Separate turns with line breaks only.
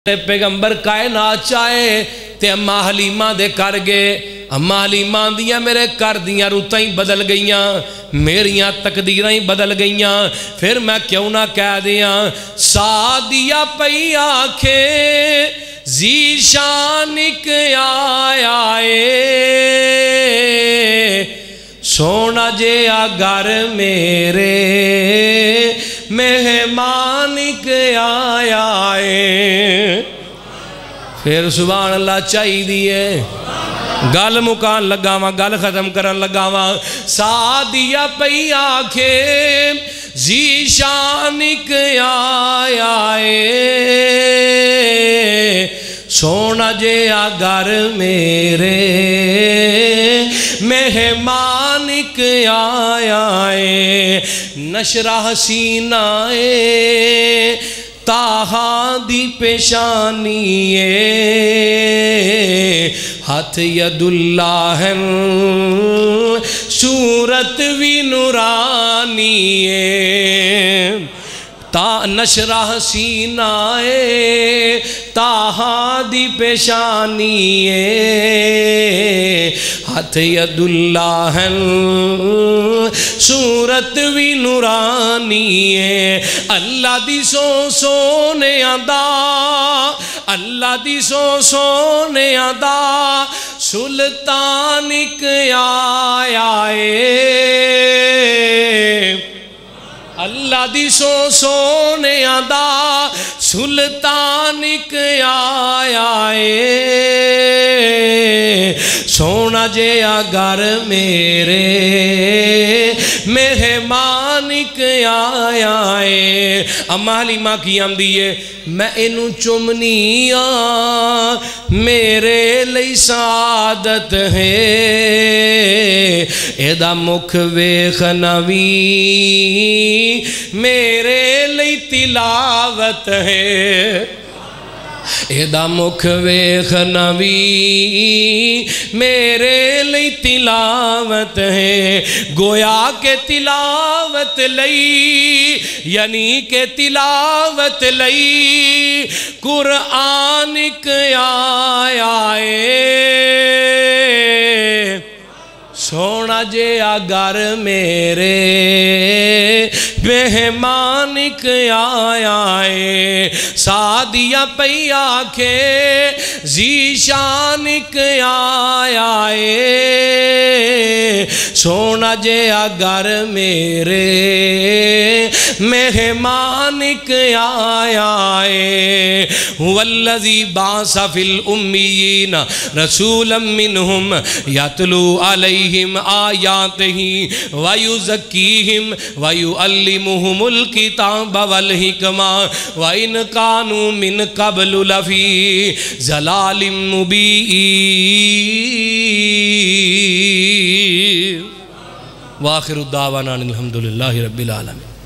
پیغمبر کائنات چاہے تے اما حلیمہ دے کر گئے. اما حلیمہ دیاں میرے کر دیاں روتیں بدل گئیاں، میریاں تقدیریں بدل گئیاں. پھر میں کیوں نہ کہہ دیاں سادیا پئی آکھے زیشانک آیا سونا جے آگر میرے مہمانک آیا پھر سبحان اللہ چاہی دیئے گل مکان لگاواں گل ختم کرن لگاواں. سادیا پئی آکھے زیشانک آیا سونا جے آگر میرے مہمانک آیا نشرہ سینہ تاہا دی پیشانی ہاتھ ید اللہ صورت وی نورانی تا نشرہ سینہ تاہا دی پیشانی ہاتھ ید اللہ صورت وی نورانی اللہ دی سونے آدھا اللہ دی سونے آدھا سلطانک آیا اللہ دی سونے آدھا سلطانک آیا سونا جے آگر میرے مہمانک آیا اما حلیمہ کی آمدیے میں انہوں چمنی میرے لئی سعادت ہے ایدہ مکھ ویخ نوی میرے لئی تلاوت ہے ایدہ مکھ ویخ نوی میرے لئی تلاوت ہے گویا کہ تلاوت لئی یعنی کہ تلاوت لئی قرآنک آیا سونا جے اگر میرے مہمانک آیا سادیا پئی آکھے زیشانک آیا سونا جے اگر میرے مہمانک آیا والذی باس فی الامیین رسولا منہم یتلو علیہم آیاتہی ویزکیہم ویعلمہم الکتاب والحکمہ وَإِنْ كَانُوا مِنْ قَبْلُ لَفِي ضَلَالٍ مُبِينٍ وآخر الدعوانا الحمدللہ رب العالمين.